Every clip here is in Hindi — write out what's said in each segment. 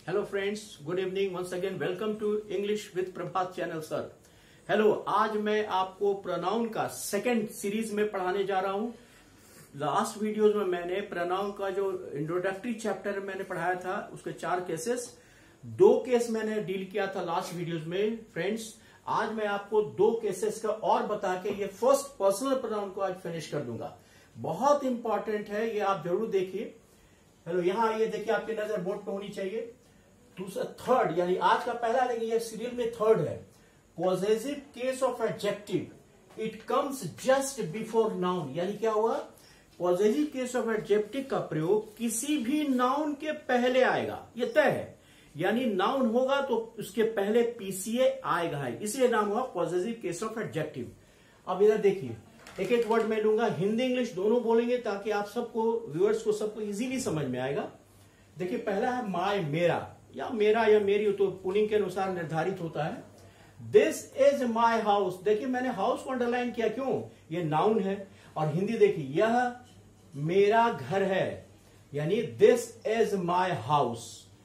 Hello friends, good evening once again. Welcome to English with Prabhat channel sir. Hello, आज मैं आपको प्रोनाउन का सेकंड सीरीज में पढ़ाने जा रहा हूं। लास्ट वीडियोस में मैंने प्रोनाउन का जो इंट्रोडक्टरी चैप्टर मैंने पढ़ाया था उसके 4 केसेस, 2 केस मैंने डील किया था लास्ट वीडियोस में। फ्रेंड्स, आज मैं आपको 2 केसेस का और बता के ये फर्स्ट पर्सनल प्रोनाउन को आज फिनिश कर दूंगा। बहुत इंपॉर्टेंट है, ये आप जरूर देखिए। हेलो, यहां ये देखिए, आपकी नजर बोर्ड पे होनी चाहिए। दूसरा थर्ड, यानी आज का पहला, लेकिन ये सीरियल में थर्ड है। Possessive case of adjective, it comes just before noun. यानी क्या हुआ, पॉजेसिव केस ऑफ एडजेक्टिव का प्रयोग किसी भी नाउन के पहले आएगा, ये तय है। यानी नाउन होगा तो उसके पहले पीसीए आएगा, इसलिए नाम हुआ पॉजेसिव केस ऑफ एडजेक्टिव। अब इधर देखिए, एक एक वर्ड मैं लूंगा, हिंदी इंग्लिश दोनों बोलेंगे ताकि आप सबको, व्यूअर्स को, सबको इजीली समझ में आएगा। देखिए, पहला है माय, मेरा, या मेरा या मेरी, तो पुलिंग के अनुसार निर्धारित होता है। This is my house. देखिए, मैंने हाउस को अंडरलाइन किया, क्यों? ये नाउन है। और हिंदी देखिए, यह मेरा घर है, यानी दिस इज माय हाउस।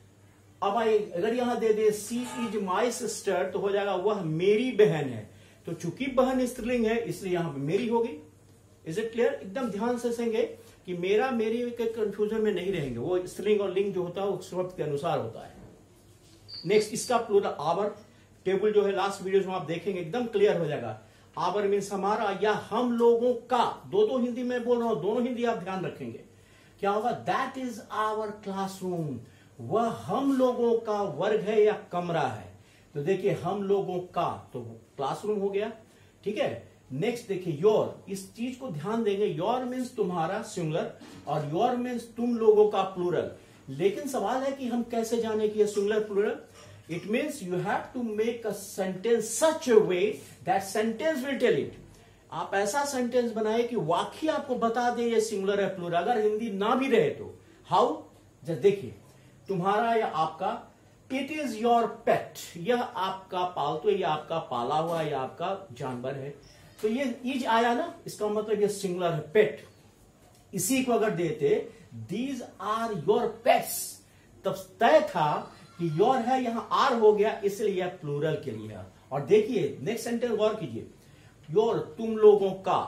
अब अगर यहां दे दे सी इज माय सिस्टर, तो हो जाएगा वह मेरी बहन है। तो चूंकि बहन स्त्रीलिंग है, इसलिए यहां पर मेरी होगी। Is it clear? एकदम ध्यान से सुनेंगे कि मेरा मेरी के कंफ्यूजन में नहीं रहेंगे। वो स्त्रीलिंग और लिंग जो होता है वो शब्द के अनुसार होता है। नेक्स्ट, इसका प्लूरल आवर। टेबल जो है लास्ट वीडियो में आप देखेंगे, एकदम क्लियर हो जाएगा। आवर मीन्स हमारा या हम लोगों का। दो हिंदी में बोल रहा हूं, दोनों हिंदी आप ध्यान रखेंगे। क्या होगा? That is our classroom. वह हम लोगों का वर्ग है या कमरा है। तो देखिए, हम लोगों का तो क्लासरूम हो गया, ठीक है। नेक्स्ट देखिए, योर। इस चीज को ध्यान देंगे, योर मीन्स तुम्हारा सिंगुलर और योर मीन्स तुम लोगों का प्लूरल। लेकिन सवाल है कि हम कैसे जाने कि यह singular plural? It means you have to make a sentence such a way that sentence will tell it. आप ऐसा सेंटेंस बनाए कि वाकई आपको बता दे ये सिंगुलर है प्लूरल, अगर हिंदी ना भी रहे तो। हाउ? जस्ट देखिए, तुम्हारा या आपका। इट इज योर पेट, यह आपका पालतू है, यह आपका पाला हुआ, यह आपका जानवर है। तो ये इज आया ना, इसका मतलब ये सिंगुलर है, पेट। इसी को अगर देते दीज आर योर पेट्स, तब तय था कि योर है, यहां आर हो गया, इसलिए यह प्लूरल के लिए है। और देखिए नेक्स्ट सेंटेंस गौर कीजिए, योर तुम लोगों का।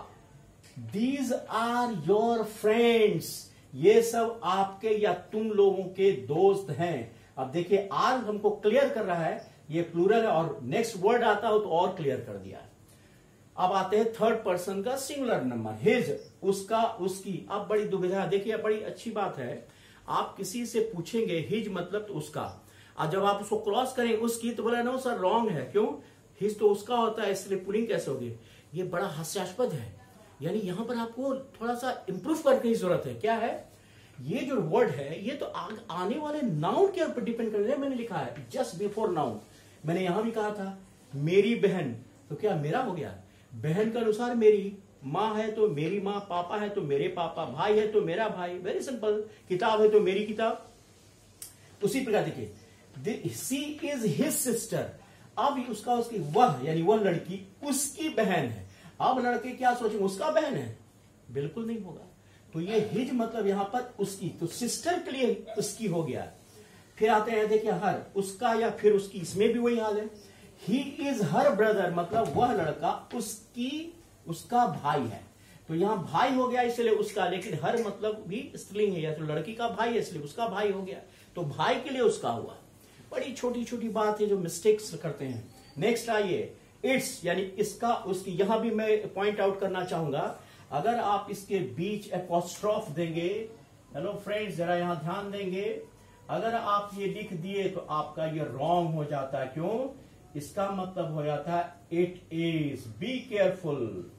दीज आर योर फ्रेंड्स, ये सब आपके या तुम लोगों के दोस्त हैं। अब देखिए, आर हमको क्लियर कर रहा है ये प्लूरल है, और नेक्स्ट वर्ड आता हो तो और क्लियर कर दिया। अब आते हैं थर्ड पर्सन का सिंगुलर नंबर, हिज, उसका, उसकी। अब बड़ी दुविधा, देखिए बड़ी अच्छी बात है। आप किसी से पूछेंगे हिज मतलब तो उसका, और जब आप उसको क्रॉस करेंगे उसकी, तो बोला नो सर रॉन्ग है। क्यों? हिज तो उसका होता है, इसलिए पुलिंग कैसे होगी? ये बड़ा हास्यास्पद है। यानी यहां पर आपको थोड़ा सा इंप्रूव करने की जरूरत है। क्या है? ये जो वर्ड है ये तो आने वाले नाउन के ऊपर डिपेंड कर रहा है। मैंने लिखा है जस्ट बिफोर नाउन। मैंने यहां भी कहा था मेरी बहन, तो क्या मेरा हो गया? बहन के अनुसार मेरी, माँ है तो मेरी माँ, पापा है तो मेरे पापा, भाई है तो मेरा भाई, वेरी सिंपल। किताब है तो मेरी किताब। उसी प्रकार देखिए, सी इज हिज सिस्टर। अब उसका, उसकी, वह यानी वह लड़की उसकी बहन है। अब लड़के क्या सोचेंगे, उसका बहन है? बिल्कुल नहीं होगा। तो ये हिज मतलब यहां पर उसकी, तो सिस्टर के लिए उसकी हो गया। फिर आते हैं, देखिए हर, उसका या फिर उसकी, इसमें भी वही हाल है। ही इज हर ब्रदर मतलब वह लड़का उसकी, उसका भाई है। तो यहां भाई हो गया इसलिए उसका, लेकिन हर मतलब भी स्त्रीलिंग है, या तो लड़की का भाई है इसलिए उसका भाई हो गया, तो भाई के लिए उसका हुआ। बड़ी छोटी छोटी बात है जो मिस्टेक्स करते हैं। नेक्स्ट आइए, इट्स यानी इसका, उसकी। यहां भी मैं पॉइंट आउट करना चाहूंगा, अगर आप इसके बीच एपोस्ट्रोफ देंगे, हेलो फ्रेंड्स जरा यहां ध्यान देंगे, अगर आप ये लिख दिए तो आपका ये रॉन्ग हो जाता है। क्यों? इसका मतलब हो जाता है it is. Be careful.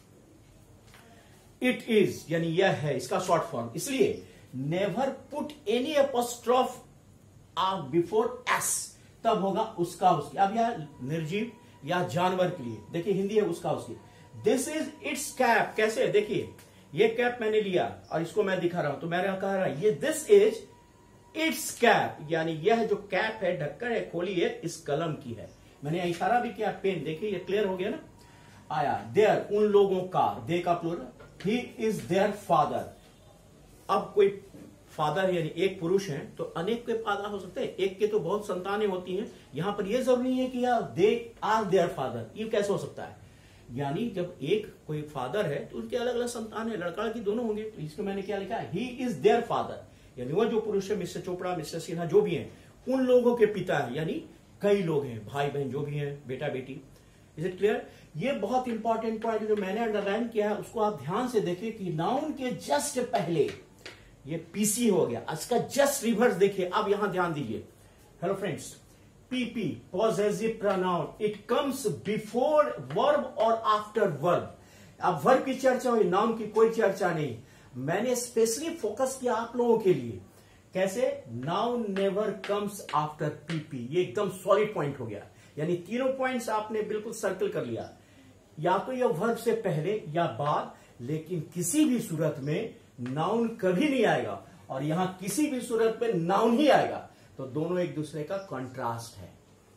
It is यानी यह है, इसका शॉर्ट फॉर्म। इसलिए never put any apostrophe before S, तब होगा उसका, उसकी। अब यह निर्जीव या जानवर के लिए, देखिए हिंदी है उसका, उसकी। This is its cap. कैसे? देखिए, ये कैप मैंने लिया और इसको मैं दिखा रहा हूं, तो मैंने कह रहा है ये दिस इज इट्स कैप, यानी यह जो कैप है, ढक्कन है, खोली है, इस कलम की है। मैंने इशारा भी किया, पेन। देखिए ये क्लियर हो गया ना। आया देयर, उन लोगों का, दे का plural. He is their father. अब कोई फादर यानी एक पुरुष है तो अनेक के पैदा हो सकते हैं, एक के तो बहुत संतानें होती हैं। यहां पर यह जरूरी नहीं है कि दे आर देयर फादर, ये कैसे हो सकता है? यानी जब एक कोई फादर है तो उनके अलग अलग संतान है, लड़का लड़की दोनों होंगे। तो इसको मैंने क्या लिखा है, ही इज देयर फादर, यानी वह जो पुरुष है, मिस्टर चोपड़ा, मिस्टर सिन्हा, जो भी हैं, उन लोगों के पिता है, यानी कई लोग हैं, भाई बहन जो भी हैं, बेटा बेटी। Is it clear? ये बहुत इंपॉर्टेंट पॉइंट जो मैंने अंडरलाइन किया है उसको आप ध्यान से देखिए कि नाउन के जस्ट पहले ये पीसी हो गया, इसका जस्ट रिवर्स देखिए। अब यहां ध्यान दीजिए। Hello friends, PP possessive pronoun, it comes before verb और आफ्टर वर्ब। अब वर्ब की चर्चा हुई, नाउन की कोई चर्चा नहीं। मैंने स्पेशली फोकस किया आप लोगों के लिए। कैसे? Noun never comes after PP, ये एकदम सॉलिड पॉइंट हो गया। यानी तीनों पॉइंट्स आपने बिल्कुल सर्कल कर लिया, या तो यह वर्ब से पहले या बाद, लेकिन किसी भी सूरत में नाउन कभी नहीं आएगा, और यहां किसी भी सूरत में नाउन ही आएगा। तो दोनों एक दूसरे का कॉन्ट्रास्ट है।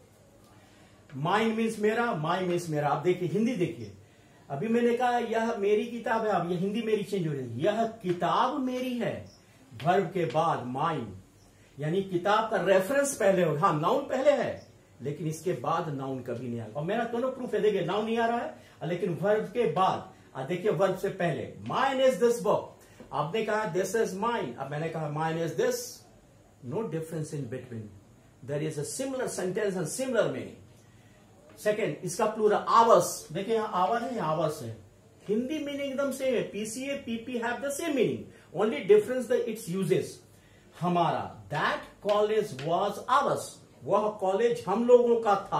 माइन मीन्स मेरा, माई मीन्स मेरा। आप देखिए हिंदी देखिए, अभी मैंने कहा यह मेरी किताब है, अब यह हिंदी मेरी चेंज हो रही है, यह किताब मेरी है। वर्ब के बाद माइन, यानी किताब का रेफरेंस पहले हो, हाँ नाउन पहले है, लेकिन इसके बाद नाउन कभी नहीं आएगा। और मेरा दोनों प्रूफ है, देखिए नाउन नहीं आ रहा है, लेकिन वर्ब के बाद, देखिए वर्ब से पहले, माइन इज दिस बुक। आपने कहा दिस इज माइन, अब मैंने कहा mine is this, no difference in between, there is a similar sentence and similar meaning. Second, इसका प्लूरल आवर्स, देखिए यहां आवर है, आवर्स है, हिंदी मीनिंग एकदम सेम है। PCA PP have the same meaning, only difference the its uses. हमारा दैट कॉलेज वाज आवर्स, वह कॉलेज हम लोगों का था।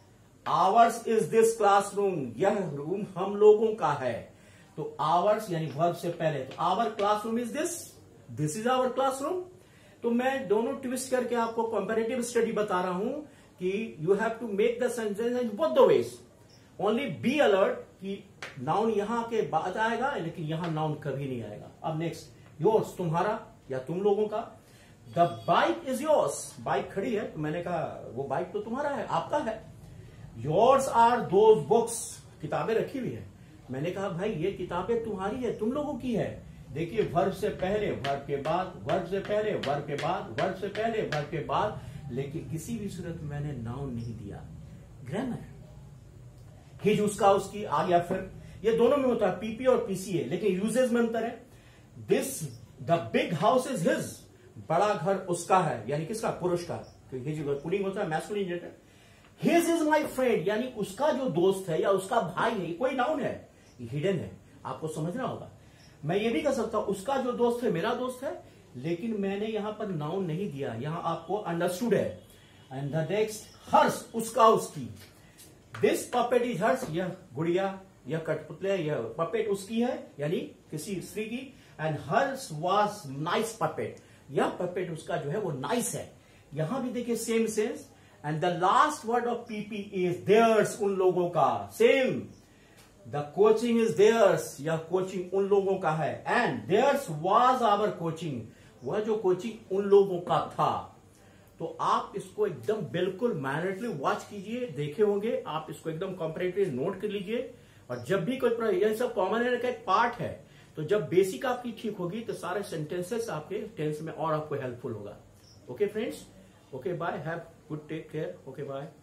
आवर्स इज दिस क्लासरूम, यह रूम हम लोगों का है। तो आवर्स यानी वर्ब से पहले, तो our classroom is this, this is our classroom. तो मैं दोनों ट्विस्ट करके आपको कंपैरेटिव स्टडी बता रहा हूं कि you have to make the sentence in both the ways. Only be alert कि नाउन यहां के बाद आएगा, लेकिन यहां नाउन कभी नहीं आएगा। अब नेक्स्ट, योर्स तुम्हारा या तुम लोगों का। The bike is yours, bike खड़ी है, तो मैंने कहा वो बाइक तो तुम्हारा है, आपका है। योर्स आर दोज बुक्स, किताबें रखी हुई है, मैंने कहा भाई ये किताबें तुम्हारी है, तुम लोगों की है। देखिए वर्ब से पहले, वर्ब के बाद, वर्ब से पहले, वर्ब के बाद, वर्ब से पहले, वर्ब के बाद, लेकिन किसी भी सूरत में मैंने नाउन नहीं दिया। ग्रामर, हिज उसका उसकी आ गया, फिर ये दोनों में होता है पीपी और पीसीए, लेकिन यूजेस में अंतर है। This the big house is his, बड़ा घर उसका है, यानी किसका? पुरुष का, क्योंकि हिज पुलिंग होता है, masculine gender. His is my friend, यानी उसका जो दोस्त है या उसका भाई है, ये कोई नाउन है, ये हिडन है, आपको समझना होगा। मैं ये भी कह सकता हूं उसका जो दोस्त है मेरा दोस्त है, लेकिन मैंने यहां पर नाउन नहीं दिया, यहां आपको अंडरस्टूड है। एंड द नेक्स्ट, हर्ष उसका उसकी, दिस पपेट इज हर्ष, यह गुड़िया, यह कठपुतले, यह पपेट उसकी है, यानी किसी स्त्री की। And hers was nice puppet, यह पपेट उसका जो है वो नाइस है। यहां भी देखिए same sense. And the last word of PP is theirs, उन लोगों का, same. The coaching is theirs, यह कोचिंग उन लोगों का है। And theirs was our coaching, वह जो कोचिंग उन लोगों का था। तो आप इसको एकदम बिल्कुल मैनरली वॉच कीजिए, देखे होंगे आप, इसको एकदम कंपैरेटिव नोट कर लीजिए। और जब भी कोई, यह सब कॉमन है का एक पार्ट है, तो जब बेसिक आपकी ठीक होगी तो सारे सेंटेंसेस आपके टेंस में और आपको हेल्पफुल होगा। Okay friends, okay bye, have good take care, okay bye.